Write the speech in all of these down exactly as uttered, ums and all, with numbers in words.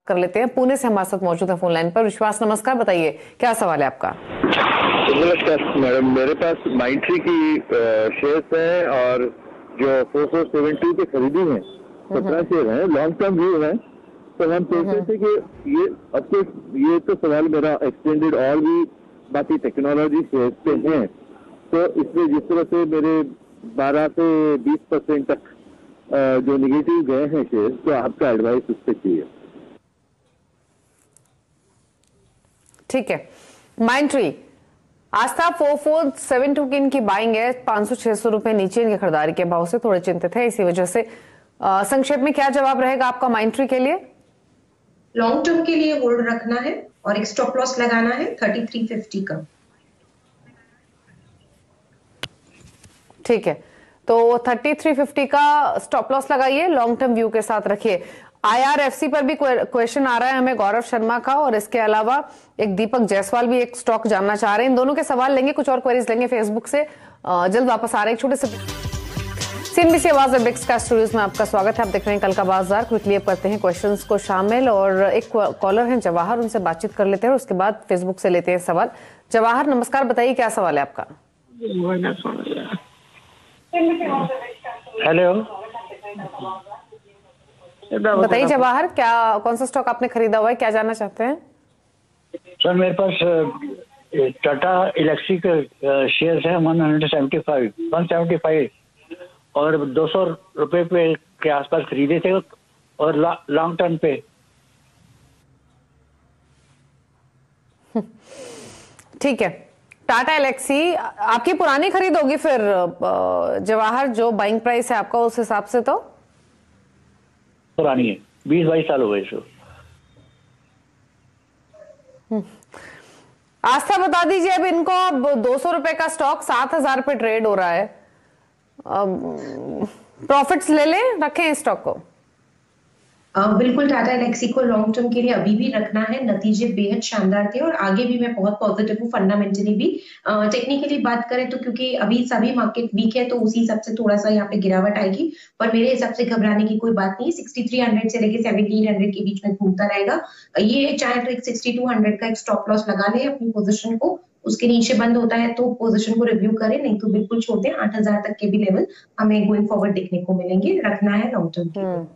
कर लेते हैं। पुणे से हमारे साथ मौजूद है फोन लाइन पर विश्वास। नमस्कार, बताइए क्या सवाल है आपका? नमस्कार मैडम, मेरे पास माइंट्री की शेयर्स है और जो फोर फोर सेवन टू के खरीदी है सत्रह शेयर है, लॉन्ग टर्म व्यू है। तो हम सोचते थे कि ये अब तो ये तो सवाल मेरा एक्सटेंडेड और भी बाकी टेक्नोलॉजी शेयर्स पे हैं, तो इसमें जिस तरह से मेरे बारह से बीस परसेंट तक जो निगेटिव गए हैं शेयर, तो आपका एडवाइस उस पर चाहिए। ठीक है, Mindtree Aastha four four seven two की इनकी बाइंग है, पांच सौ छह सौ रुपए नीचे इनके खरीदारी के भाव से थोड़े चिंतित है, इसी वजह से आ, संक्षेप में क्या जवाब रहेगा आपका माइंट्री के लिए? लॉन्ग टर्म के लिए होल्ड रखना है और एक स्टॉप लॉस लगाना है थर्टी थ्री फिफ्टी का। ठीक है, तो थर्टी थ्री फिफ्टी का स्टॉप लॉस लगाइए, लॉन्ग टर्म व्यू के साथ रखिए। आईआरएफसी पर भी क्वेश्चन आ रहा है हमें गौरव शर्मा का, और इसके अलावा एक दीपक जायसवाल भी एक स्टॉक जानना चाह रहे हैं। इन दोनों के सवाल लेंगे, कुछ और क्वेरीज लेंगे फेसबुक से। जल्द वापस आ रहे हैं। छोटे से सीएनबीसी आवाज और बिक्स का स्टूडियोज में आपका स्वागत है। आप देख रहे हैं कल का बाजार। क्विकली अब करते हैं क्वेश्चंस को शामिल, और एक कॉलर हैं जवाहर, उनसे बातचीत कर लेते हैं और उसके बाद फेसबुक से लेते हैं सवाल। जवाहर नमस्कार, बताइए क्या सवाल है आपका? हेलो, बताइए जवाहर, क्या कौन सा स्टॉक आपने खरीदा हुआ है, क्या जानना चाहते हैं? सर मेरे पास टाटा इलेक्ट्रिक शेयर्स है one hundred seventy five one seventy five और दो सौ रुपए पे के आसपास खरीदे थे, और लॉन्ग टर्म पे। ठीक है, टाटा एलेक्सी आपकी पुरानी खरीद होगी फिर जवाहर, जो बाइंग प्राइस है आपका उस हिसाब से तो पुरानी है, बीस बाईस साल हो गए सो। आस्था बता दीजिए, अब इनको अब दो सौ रुपए का स्टॉक सात हजार पे ट्रेड हो रहा है, प्रॉफिट्स ले लें, रखें स्टॉक को? Uh, बिल्कुल, टाटा एलेक्सी को लॉन्ग टर्म के लिए अभी भी रखना है। नतीजे बेहद शानदार थे और आगे भी मैं बहुत पॉजिटिव हूँ। फंडामेंटली भी टेक्निकली uh, बात करें तो क्योंकि अभी सभी मार्केट वीक है, तो उसी हिसाब से थोड़ा सा यहाँ पे गिरावट आएगी, पर मेरे हिसाब से घबराने की कोई बात नहीं है। सिक्सटी थ्री हंड्रेड से लेके सेवनटीन हंड्रेड के बीच में घूमता रहेगा। ये चाहे तो एक सिक्सटी टू हंड्रेड का एक स्टॉप लॉस लगा ले अपनी पोजिशन को, उसके नीचे बंद होता है तो पोजीशन को रिव्यू करें, नहीं तो बिल्कुल छोड़ दें। आठ हजार तक के भी लेवल हमें गोइंग फॉरवर्ड देखने को मिलेंगे, रखना है लॉन्ग टर्म के लिए।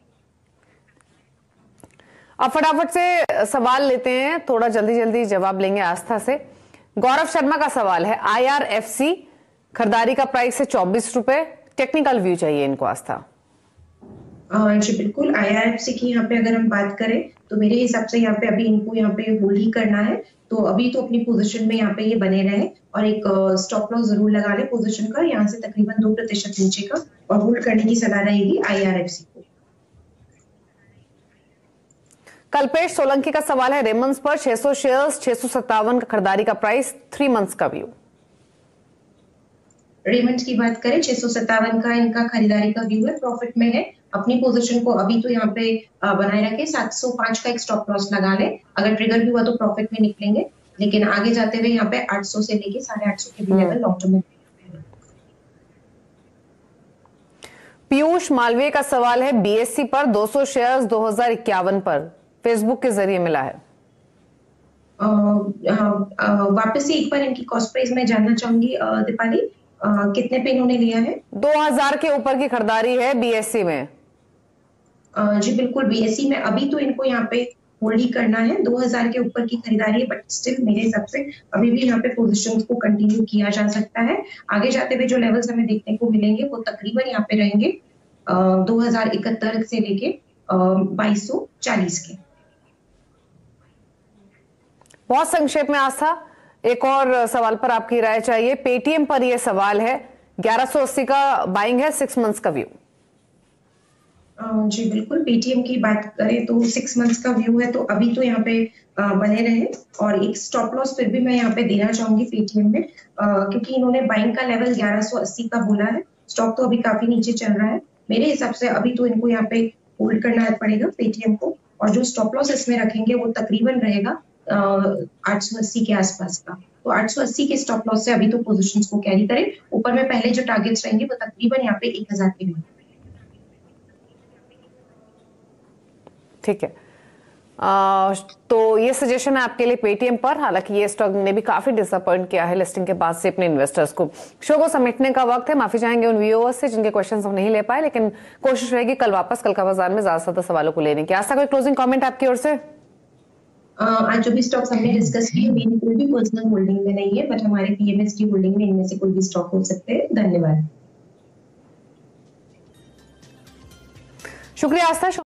अब फटाफट से सवाल लेते हैं, थोड़ा जल्दी जल्दी जवाब लेंगे आस्था से। गौरव शर्मा का सवाल है, आईआरएफसी खरीदारी का प्राइस है चौबीस रुपए, टेक्निकल व्यू चाहिए इनको आस्था। जी बिल्कुल, आईआरएफसी की यहाँ पे अगर हम बात करें तो मेरे हिसाब से यहाँ पे अभी इनको यहाँ पे होल्ड ही करना है, तो अभी तो अपनी पोजीशन में यहाँ पे ये बने रहे और एक स्टॉप लॉस जरूर लगा ले पोजीशन का, यहाँ से तकरीबन दो प्रतिशत नीचे का, और होल्ड करने की सलाह रहेगी आईआरएफसी को। कल्पेश सोलंकी का सवाल है, रेमंड्स पर छह सौ शेयर्स, छह सौ सत्तावन का खरीदारी का प्राइस, थ्री मंथ्स का व्यू। रेमंड्स की बात करें, छह सौ सत्तावन का इनका खरीदारी का व्यू है, प्रॉफिट में है। अपनी पोजीशन को अभी तो यहाँ पे बनाए रखे, सात सौ पाँच का एक स्टॉप लॉस लगा ले, अगर ट्रिगर भी हुआ तो प्रॉफिट में निकलेंगे, लेकिन आगे जाते हुए यहाँ पे आठ सौ से लेके साढ़े आठ सौ के भी लेवल लॉन्ग टर्म में। पीयूष मालवीय का सवाल है, बीएससी पर दो सौ शेयर्स दो हजार इक्यावन पर, फेसबुक के जरिए मिला है। आ, आ, आ, वापस से एक बार इनकी कॉस्ट प्राइस मैं जानना चाहूंगी दीपाली, कितने पे इन्होंने लिया है? दो हजार के ऊपर की खरीदारी है बीएससी में। आ, जी बिल्कुल, बीएससी में अभी तो इनको यहाँ पे होल्ड ही करना है, दो हजार के ऊपर की खरीदारी है, बट स्टिल मेरे हिसाब से अभी भी यहाँ पे पोजीशंस को कंटिन्यू किया जा सकता है। आगे जाते हुए जो लेवल्स हमें देखने को मिलेंगे वो तकरीबन यहाँ पे रहेंगे दो हजार इकहत्तर से लेके बाईस सौ चालीस के। बहुत संक्षेप में आस्था, एक और सवाल पर आपकी राय चाहिए। पेटीएम पर यह सवाल है, ग्यारह सौ अस्सी का बाइंग है, सिक्स मंथ्स का व्यू। जी बिल्कुल, पेटीएम की बात करें तो सिक्स मंथ्स का व्यू है, तो अभी तो यहाँ पे बने रहे, और एक स्टॉप लॉस फिर भी मैं यहाँ पे देना चाहूंगी पेटीएम में, क्योंकि इन्होंने बाइंग का लेवल ग्यारह सौ अस्सी का बोला है, स्टॉक तो अभी काफी नीचे चल रहा है। मेरे हिसाब से अभी तो इनको यहाँ पे होल्ड करना पड़ेगा पेटीएम को, और जो स्टॉप लॉस इसमें रखेंगे वो तकरीबन रहेगा आठ सौ अस्सी के आसपास का, तो आठ सौ अस्सी के स्टॉप लॉस से अभी तो पोजीशंस को कैरी करें। ऊपर में पहले जो टारगेट्स रहेंगे वो तकरीबन यहाँ पे एक हजार के भी। ठीक है, आ, तो ये सजेशन है आपके लिए पेटीएम पर। हालांकि ये स्टॉक ने भी काफी डिसअपॉइंट किया है लिस्टिंग के बाद से अपने इन्वेस्टर्स को। शो को समेटने का वक्त है। माफी चाहेंगे उन व्यूअर्स से जिनके क्वेश्चंस हम नहीं ले पाए, लेकिन कोशिश रहेगी कल वापस कल का बाजार में ज्यादा से ज्यादा सवालों को लेने की। आज तक कोई क्लोजिंग कमेंट आपकी ओर से? आज जो भी स्टॉक्स हमने डिस्कस किए अभी कोई भी पर्सनल होल्डिंग में नहीं है, बट हमारे पीएमएस की होल्डिंग में इनमें से कोई भी स्टॉक हो सकते हैं। धन्यवाद, शुक्रिया आस्था।